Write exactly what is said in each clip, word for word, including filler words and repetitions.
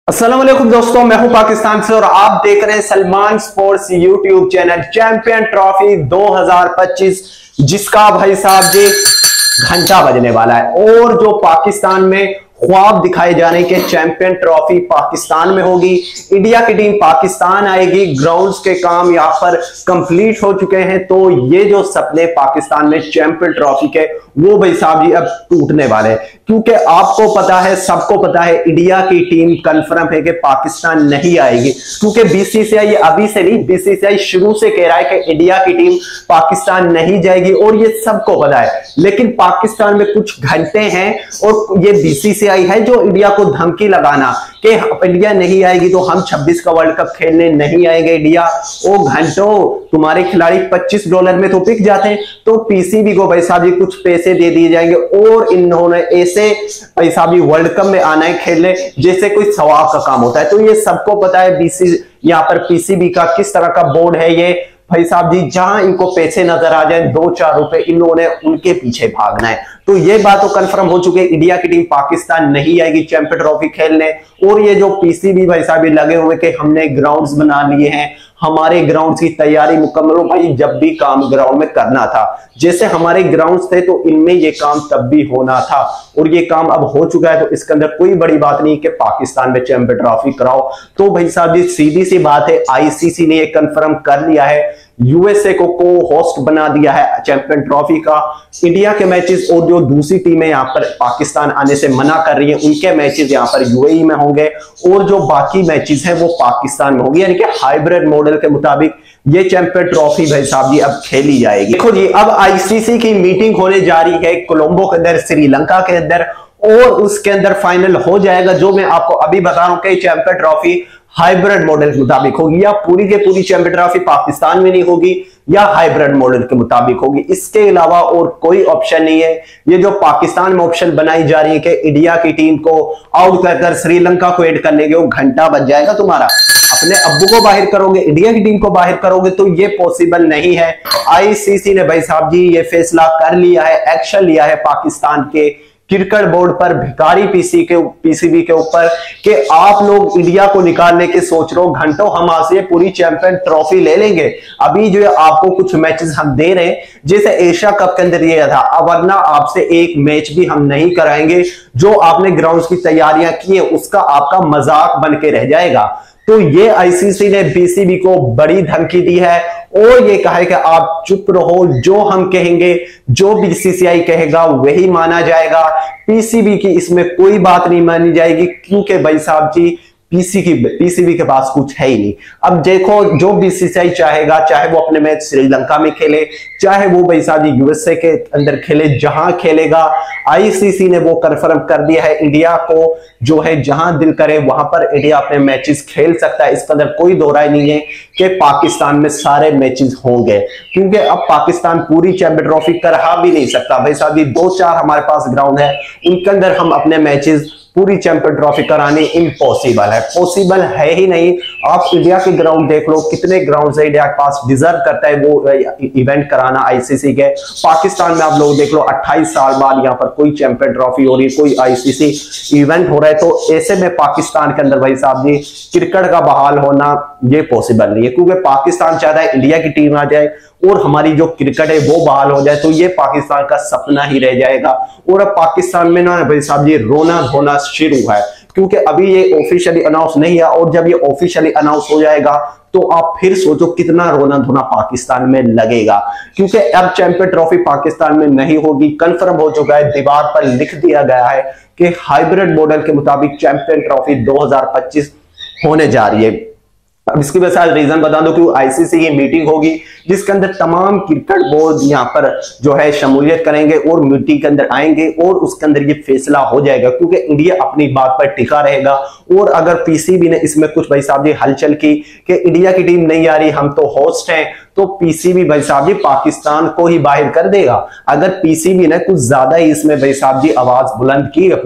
अस्सलाम वालेकुम दोस्तों, मैं हूं पाकिस्तान से और आप देख रहे हैं Salman sports YouTube channel. Champion trophy दो हज़ार पच्चीस जिसका भाई साहब जी घंटा बजने वाला है और जो पाकिस्तान में ख्वाब दिखाए जाने के चैंपियन ट्रॉफी पाकिस्तान में होगी। इंडिया की टीम पाकिस्तान आएगी। ग्राउंड्स के काम यहां पर कंप्लीट हो चुके हैं, तो ये जो सपने पाकिस्तान में चैंपियन ट्रॉफी के वो भाई साहब जी अब टूटने वाले हैं, क्योंकि आपको पता है, सबको पता है, इंडिया की टीम कंफर्म है कि पाकिस्तान नहीं आएगी। क्योंकि बीसीसीआई अभी से नहीं, बीसीसीआई शुरू से कह रहा है कि इंडिया की टीम पाकिस्तान नहीं जाएगी और ये सबको पता है। लेकिन पाकिस्तान में कुछ घंटे हैं और ये बीसीसीआई है जो इंडिया को धमकी लगाना कि इंडिया नहीं आएगी तो हम छब्बीस का वर्ल्ड कप खेलने नहीं आएंगे इंडिया। ओ घंटों, तुम्हारे खिलाड़ी पच्चीस डॉलर में तो बिक जाते हैं, तो पीसीबी को भाई साहब जी कुछ पैसे दे दिए जाएंगे और इन्होंने ऐसे भाई साहब जी वर्ल्ड कप में आना है खेलने जैसे कोई सवाब का काम होता है। तो ये सबको पता है बीसी यहाँ पर पीसीबी का किस तरह का बोर्ड है ये भाई साहब जी। जहां इनको पैसे नजर आ जाए दो चार रुपए, इन्होंने उनके पीछे भागना है। तो ये बात तो कंफर्म हो चुकी है, इंडिया की टीम पाकिस्तान नहीं आएगी चैंपियन ट्रॉफी खेलने। और ये जो पीसीबी भाई साहब लगे हुए कि हमने ग्राउंड्स बना लिए हैं, हमारे ग्राउंड्स की तैयारी मुकम्मल हो। भाई जब भी काम ग्राउंड में करना था, जैसे हमारे ग्राउंड्स थे तो इनमें ये काम तब भी होना था और ये काम अब हो चुका है। तो इसके अंदर कोई बड़ी बात नहीं कि पाकिस्तान में चैंपियन ट्रॉफी कराओ। तो भाई साहब जी सीधी सी बात है, आईसीसी ने ये कंफर्म कर लिया है, यूएसए को को होस्ट बना दिया है चैंपियन ट्रॉफी का। इंडिया के मैचेस और जो दूसरी टीमें यहाँ पर पाकिस्तान आने से मना कर रही हैं, उनके मैचेस यहाँ पर यूएई में होंगे और जो बाकी मैचेस हैं वो पाकिस्तान में होंगे। यानी कि हाइब्रिड मॉडल के मुताबिक ये चैंपियन ट्रॉफी भाई साहब जी अब खेली जाएगी। देखो जी, अब आईसीसी की मीटिंग होने जा रही है कोलंबो के अंदर, श्रीलंका के अंदर, और उसके अंदर फाइनल हो जाएगा। जो मैं आपको अभी बता रहा हूं कि चैंपियन ट्रॉफी हाइब्रिड मॉडल के मुताबिक होगी, या पूरी के पूरी चैंपियन ट्रॉफी पाकिस्तान में नहीं होगी या हाइब्रिड मॉडल के मुताबिक होगी। इसके अलावा और कोई ऑप्शन नहीं है। ये जो पाकिस्तान में ऑप्शन बनाई जा रही है कि इंडिया की टीम को आउट कर श्रीलंका को ऐड करने के, वो घंटा बच जाएगा तुम्हारा। अपने अब्बू को बाहर करोगे, इंडिया की टीम को बाहर करोगे, तो ये पॉसिबल नहीं है। आईसीसी ने भाई साहब जी ये फैसला कर लिया है, एक्शन लिया है पाकिस्तान के क्रिकेट बोर्ड पर, भिखारी पीसी के पीसीबी के ऊपर, कि आप लोग इंडिया को निकालने के सोच रहे हो। घंटों हम आज से पूरी चैंपियन ट्रॉफी ले लेंगे। अभी जो है आपको कुछ मैचेस हम दे रहे हैं, जैसे एशिया कप के अंदर दिया था, वरना आपसे एक मैच भी हम नहीं कराएंगे। जो आपने ग्राउंड्स की तैयारियां की है उसका आपका मजाक बन के रह जाएगा। तो ये आईसीसी ने बीसीबी को बड़ी धमकी दी है और ये कहा है कि आप चुप रहो, जो हम कहेंगे, जो बीसीसीआई कहेगा वही माना जाएगा। पीसीबी की इसमें कोई बात नहीं मानी जाएगी, क्योंकि भाई साहब जी पीसी की पीसीबी के पास कुछ है ही नहीं। अब देखो, जो बीसीसीआई चाहेगा, चाहे वो अपने मैच श्रीलंका में खेले, चाहे वो भाई साहब जी यूएसए के अंदर खेले, जहां खेलेगा, आईसीसी ने वो कंफर्म कर दिया है। इंडिया को जो है जहां दिल करे वहां पर इंडिया अपने मैचेस खेल सकता है। इसके अंदर कोई दो राय नहीं है कि पाकिस्तान में सारे मैचेस होंगे, क्योंकि अब पाकिस्तान पूरी चैंपियन ट्रॉफी करा भी नहीं सकता। भाई साहब जी दो चार हमारे पास ग्राउंड है, उनके अंदर हम अपने मैचेस पूरी चैंपियन ट्रॉफी कराने इम्पॉसिबल है, पॉसिबल है ही नहीं। आप इंडिया के ग्राउंड देख लो, कितने ग्राउंड है इंडिया के पास, डिजर्व करता है वो इवेंट कराना आईसीसी के। पाकिस्तान में आप लोग देख लो, अट्ठाईस साल बाद यहाँ पर कोई चैंपियन ट्रॉफी हो रही है, कोई आईसीसी इवेंट हो रहा है। तो ऐसे में पाकिस्तान के अंदर भाई साहब जी क्रिकेट का बहाल होना ये पॉसिबल नहीं है, क्योंकि पाकिस्तान चाहता है इंडिया की टीम आ जाए और हमारी जो क्रिकेट है वो बहाल हो जाए। तो ये पाकिस्तान का सपना ही रह जाएगा। और अब पाकिस्तान में ना भाई साहब जी रोना धोना शुरू है, क्योंकि अभी ये ऑफिशियली अनाउंस नहीं है, और जब ये ऑफिशियली अनाउंस हो जाएगा तो आप फिर सोचो कितना रोना धोना पाकिस्तान में लगेगा। क्योंकि अब चैंपियन ट्रॉफी पाकिस्तान में नहीं होगी, कंफर्म हो चुका है, दीवार पर लिख दिया गया है कि हाइब्रिड मॉडल के मुताबिक चैंपियन ट्रॉफी दो हज़ार पच्चीस होने जा रही है। अब इसकी वजह से रीजन बता दो कि आईसीसी की मीटिंग होगी, जिसके अंदर तमाम क्रिकेट बोर्ड यहाँ पर जो है शमूलियत करेंगे और मीटिंग के अंदर आएंगे और उसके अंदर ये फैसला हो जाएगा, क्योंकि इंडिया अपनी बात पर टिका रहेगा। और अगर पीसीबी ने इसमें कुछ भाई साहब जी हलचल की कि इंडिया की टीम नहीं आ रही, हम तो होस्ट हैं, तो पीसीबी भाई साहब जी पाकिस्तान को ही बाहर कर देगा। अगर पीसीबी ने कुछ ज्यादा ही इसमें भाई साहब जी आवाज बुलंद की अपनी,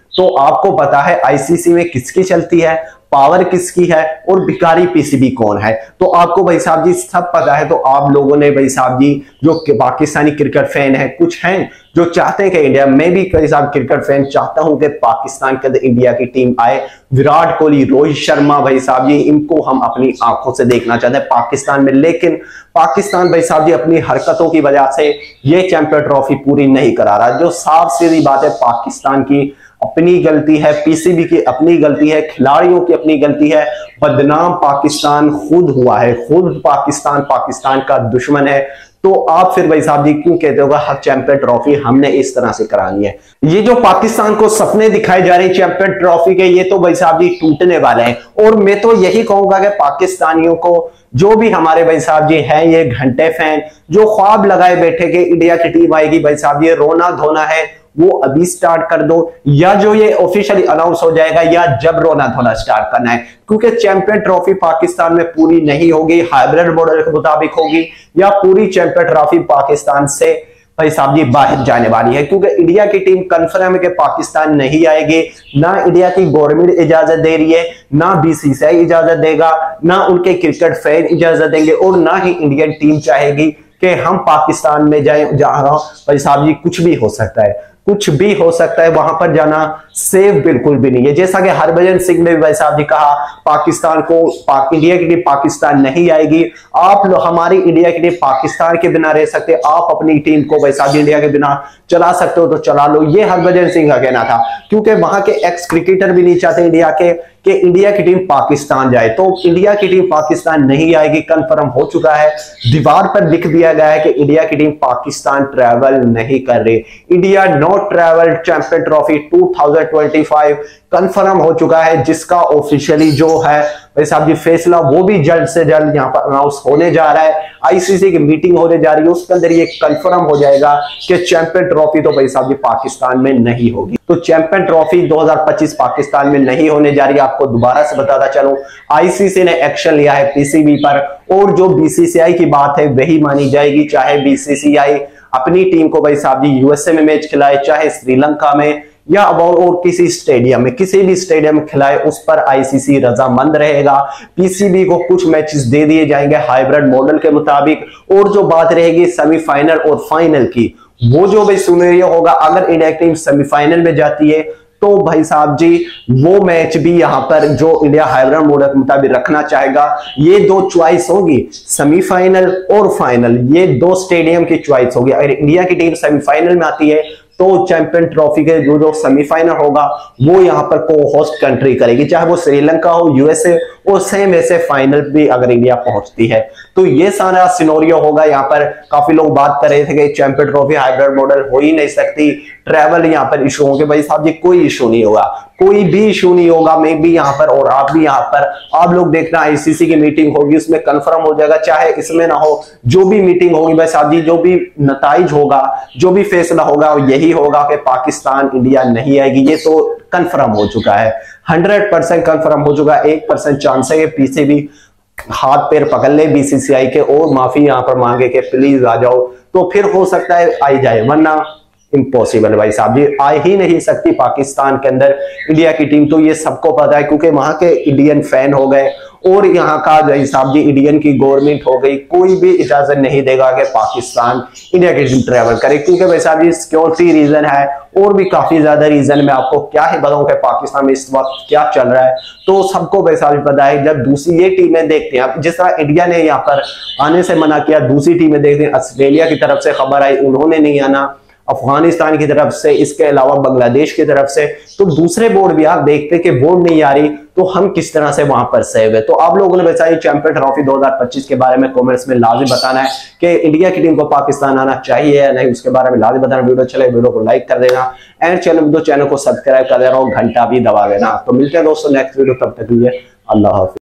तो आपको पता है आईसीसी में किसकी चलती है, पावर किसकी है और भिखारी पीसीबी कौन है। तो आपको भाई साहब जी सब पता है। तो आप लोगों ने भाई साहब जी जो पाकिस्तानी क्रिकेट फैन है, कुछ हैं जो चाहते हैं कि इंडिया, मैं भी भाई साहब क्रिकेट फैन चाहता हूं कि पाकिस्तान के अंदर इंडिया की टीम आए। विराट कोहली, रोहित शर्मा भाई साहब जी, इनको हम अपनी आंखों से देखना चाहते हैं पाकिस्तान में। लेकिन पाकिस्तान भाई साहब जी अपनी हरकतों की वजह से ये चैंपियन ट्रॉफी पूरी नहीं करा रहा। जो साफ सीधी बात है, पाकिस्तान की अपनी गलती है, पीसीबी की अपनी गलती है, खिलाड़ियों की अपनी गलती है। बदनाम पाकिस्तान खुद हुआ है, खुद पाकिस्तान पाकिस्तान का दुश्मन है। तो आप फिर भाई साहब जी क्यों कहते हो हर चैंपियन ट्रॉफी हमने इस तरह से करानी है। ये जो पाकिस्तान को सपने दिखाए जा रहे हैं चैंपियन ट्रॉफी के, ये तो भाई साहब जी टूटने वाले हैं। और मैं तो यही कहूंगा कि पाकिस्तानियों को, जो भी हमारे भाई साहब जी हैं ये घंटे फैन, जो ख्वाब लगाए बैठे कि इंडिया की टीम आएगी, भाई साहब ये रोना धोना है वो अभी स्टार्ट कर दो, या जो ये ऑफिशियली अनाउंस हो जाएगा, या जब रोना धोना स्टार्ट करना है। क्योंकि चैंपियन ट्रॉफी पाकिस्तान में पूरी नहीं होगी, हाइब्रिड मॉडल के मुताबिक होगी, या पूरी चैंपियन ट्रॉफी पाकिस्तान से भाई साहब जी बाहर जाने वाली है। क्योंकि इंडिया की टीम कंफर्म है कि पाकिस्तान नहीं आएगी। ना इंडिया की गवर्नमेंट इजाजत दे रही है, ना बीसीसीआई इजाजत देगा, ना उनके क्रिकेट फैन इजाजत देंगे, और ना ही इंडियन टीम चाहेगी कि हम पाकिस्तान में जाए। जहां भाई साहब जी कुछ भी हो सकता है, कुछ भी हो सकता है, वहां पर जाना सेफ बिल्कुल भी नहीं है। जैसा कि हरभजन सिंह ने भी भाई साहब जी कहा, पाकिस्तान को पाक, इंडिया की टीम पाकिस्तान नहीं आएगी। आप लोग हमारी इंडिया की टीम पाकिस्तान के बिना रह सकते, आप अपनी टीम को भाई साहब जी इंडिया के बिना चला सकते हो तो चला लो। ये हरभजन सिंह का कहना था। क्योंकि वहां के एक्स क्रिकेटर भी नहीं चाहते इंडिया के कि इंडिया की टीम पाकिस्तान जाए। तो इंडिया की टीम पाकिस्तान नहीं आएगी, कंफर्म हो चुका है। दीवार पर लिख दिया गया है कि इंडिया की टीम पाकिस्तान ट्रैवल नहीं कर रही। India not travel champion trophy two thousand twenty five confirm हो चुका है, जिसका ऑफिशियली जो है भाई साहब जी फैसला वो भी जल्द से जल्द यहां पर अनाउंस होने जा रहा है। आईसीसी की मीटिंग होने जा रही है, उसके अंदर ये कंफर्म हो जाएगा कि चैंपियन ट्रॉफी तो भाई साहब जी पाकिस्तान में नहीं होगी। तो चैंपियन ट्रॉफी दो हज़ार पच्चीस पाकिस्तान में नहीं होने जा रही है। आपको दोबारा से बताता चलूं, आईसीसी ने एक्शन लिया है पीसीबी पर, और जो बीसीसीआई की बात है वही मानी जाएगी। चाहे बीसीसीआई अपनी टीम को भाई साहब जी यूएसए में मैच खिलाए, चाहे श्रीलंका में, या अब और किसी स्टेडियम में, किसी भी स्टेडियम में खिलाए, उस पर आईसीसी रजामंद रहेगा। पीसीबी को कुछ मैचेस दे दिए जाएंगे हाइब्रिड मॉडल के मुताबिक। और जो बात रहेगी सेमीफाइनल और फाइनल की, वो जो भाई सिनेरियो होगा, अगर इंडिया टीम सेमीफाइनल में जाती है तो भाई साहब जी वो मैच भी यहां पर जो इंडिया हाइब्रिड मॉडल के मुताबिक रखना चाहेगा, ये दो चॉइस होगी, सेमीफाइनल और फाइनल, ये दो स्टेडियम की चॉइस होगी। अगर इंडिया की टीम सेमीफाइनल में आती है तो चैंपियन ट्रॉफी के जो जो सेमीफाइनल होगा वो यहां पर को होस्ट कंट्री करेगी, चाहे वो श्रीलंका हो, यूएसए, और सेम ऐसे फाइनल भी अगर इंडिया पहुंचती है तो ये सारा सिनेरियो होगा। यहाँ पर काफी लोग बात कर रहे थे कि चैंपियन ट्रॉफी हाइब्रिड मॉडल हो ही नहीं सकती, ट्रैवल यहाँ पर इशू होंगे। भाई साहब जी कोई इशू नहीं होगा, कोई भी इशू नहीं होगा। मैं भी यहाँ पर और आप भी यहाँ पर, आप लोग देखना आईसीसी की मीटिंग होगी, उसमें कंफर्म हो जाएगा। चाहे इसमें ना हो, जो भी मीटिंग होगी भाई साहब जी, जो भी नताइज होगा, जो भी फैसला होगा, यही होगा कि पाकिस्तान इंडिया नहीं आएगी। ये तो कंफर्म हो चुका है, हंड्रेड परसेंट कंफर्म हो चुका है। एक परसेंट चांस है कि पीछे भी हाथ पैर पकड़ ले बीसीसीआई के और माफी यहां पर मांगे कि प्लीज आ जाओ, तो फिर हो सकता है आई जाए, वरना इम्पॉसिबल भाई साहब जी, आ ही नहीं सकती पाकिस्तान के अंदर इंडिया की टीम। तो ये सबको पता है, क्योंकि वहां के इंडियन फैन हो गए और यहाँ का भाई साहब जी इंडियन की गवर्नमेंट हो गई, कोई भी इजाजत नहीं देगा कि पाकिस्तान इंडिया की टीम ट्रैवल करे। क्योंकि भाई साहब जी सिक्योरिटी रीजन है और भी काफी ज्यादा रीजन, मैं आपको क्या ही बताऊं कि पाकिस्तान में इस वक्त क्या चल रहा है। तो सबको भाई साहब पता है। जब दूसरी ये टीमें देखते हैं, जिस तरह इंडिया ने यहाँ पर आने से मना किया, दूसरी टीमें देखते हैं, ऑस्ट्रेलिया की तरफ से खबर आई उन्होंने नहीं आना, अफगानिस्तान की तरफ से, इसके अलावा बांग्लादेश की तरफ से, तो दूसरे बोर्ड भी आप देखते कि बोर्ड नहीं आ रही, तो हम किस तरह से वहां पर सेव है। तो आप लोगों ने बताया चैंपियन ट्रॉफी दो हज़ार पच्चीस के बारे में कमेंट्स में लाजिम बताना है कि इंडिया की टीम को पाकिस्तान आना चाहिए या नहीं, उसके बारे में लाजिम बताना। वीडियो चले वीडियो को लाइक कर देना, एंड चैनल दो चैनल को सब्सक्राइब कर देना और घंटा भी दबा देना। तो मिलते हैं दोस्तों नेक्स्ट वीडियो, तब तक के लिए अल्लाह हाफिज।